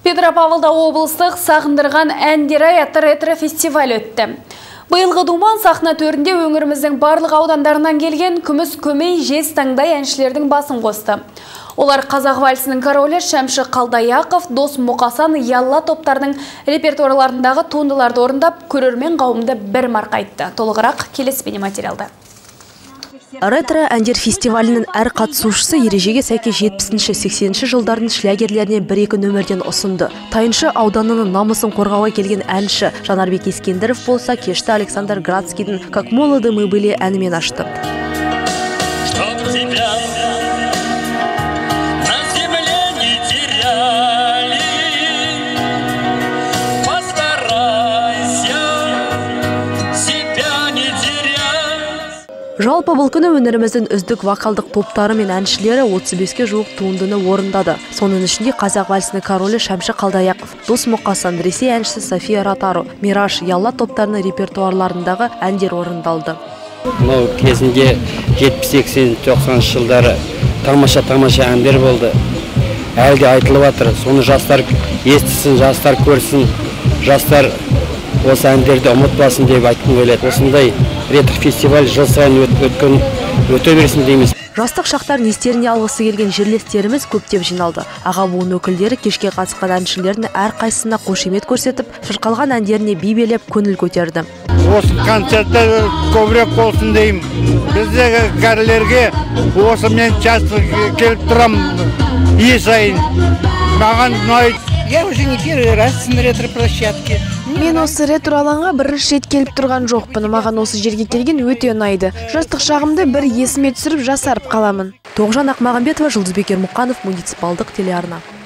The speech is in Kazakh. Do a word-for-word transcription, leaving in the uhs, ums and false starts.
Петропавлда облыстық сағындырған әндері атты ретро-фестиваль өтті. Биылғы думан сахна төрінде өңіріміздің барлық аудандарынан келген күміс көмей жез таңдай әншілердің басын қосты. Олар қазақ вальсінің королі Шәмші Қалдаяқов, Дос Мұқасан, Ялла топтарының репертуарларындағы туындыларды орындап, көрермен қауымды бір марқайтты. Толығырақ келесі бейнематериалда. Ретро әндер фестивалінің әр қатысушысы ережеге сәйкес жетпісінші сексенінші жылдардың шлягерлеріне бір-екі нөмірден ұсынды. Тайыншы ауданының намысын қорғауға келген әнші Жанарбек Ескендіров болса, кешті Александр Градскийдің «Как молоды мы были» әнімен ашты. Жалпы бұл күні өнеріміздің үздік вокалдық топтары мен әншілері отыз беске жуық туындыны орындады. Соның ішінде қазақ вальсінің королі Шәмші Қалдаяқов, Дос Мұқасан, Ресей әншісі София Ротару, Мираж, Ялла топтарының репертуарларындағы әндер орындалды. Бұл кезінде жетпіс сексен тоқсаныншы жылдары тамаша-тамаша әндер болды. Әлде айтылып жатыр. Соны жастар естісін, жастар көрсін, жастар осы әндерді ұмытпасын деп айтқым келеді. Осындай ретро-фестиваль жыл сайын өткен өте берсін дейміз. Жастық шақтарын естеріне алғысы келген жерлестеріміз көптеп жиналды. Аға буын өкілдері кешке қатысқан әншілердің әр қайсысына қошемет көрсетіп, шырқалған әндеріне би билеп көңіл көтерді. Осы концертте көбірек болсын деймін. Біздегі кәрілерге осы мен часто келіп тұрам үй сайын. Маған ұнайды. Я уже не первый раз на ретро-площадке. Мен осы ретро алаңға бірінші рет келіп тұрған жоқпын. Маған осы жерге келген өте ұнайды. Жастық шағымды бір есіме түсіріп жасарып қаламын. Тоғжан Ақмағамбетова, Жұлдызбек Ермұқанов, муниципалдық телеарна.